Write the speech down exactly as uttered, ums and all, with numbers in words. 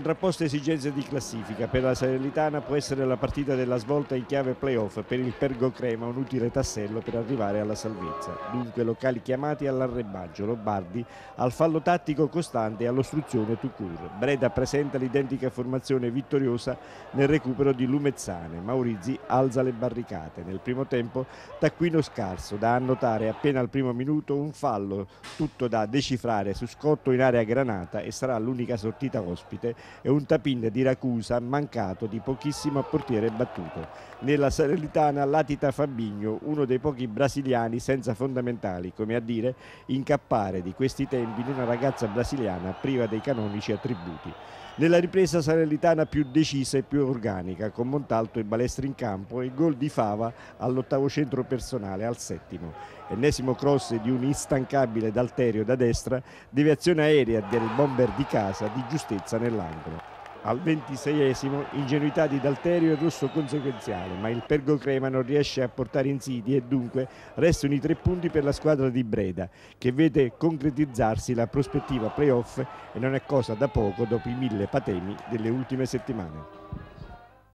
Contrapposte esigenze di classifica, per la Salernitana può essere la partita della svolta in chiave playoff, per il Pergo Crema un utile tassello per arrivare alla salvezza. Dunque locali chiamati all'arrembaggio, Lombardi al fallo tattico costante e all'ostruzione tout court. Breda presenta l'identica formazione vittoriosa nel recupero di Lumezzane. Maurizzi alza le barricate. Nel primo tempo taccuino scarso, da annotare appena al primo minuto un fallo, tutto da decifrare su Scotto in area granata, e sarà l'unica sortita ospite, e un tapin di Racusa mancato di pochissimo a portiere battuto. Nella Salernitana latita Fabinho, uno dei pochi brasiliani senza fondamentali, come a dire incappare di questi tempi in una ragazza brasiliana priva dei canonici attributi. Nella ripresa salernitana più decisa e più organica, con Montalto e Balestri in campo e gol di Fava all'ottavo centro personale, al settimo. Ennesimo cross di un instancabile D'Alterio da destra, deviazione aerea del bomber di casa di giustezza nell'angolo. Al ventiseiesimo ingenuità di D'Alterio e rosso conseguenziale, ma il Pergo Crema non riesce a portare insidie e dunque restano i tre punti per la squadra di Breda, che vede concretizzarsi la prospettiva playoff, e non è cosa da poco dopo i mille patemi delle ultime settimane.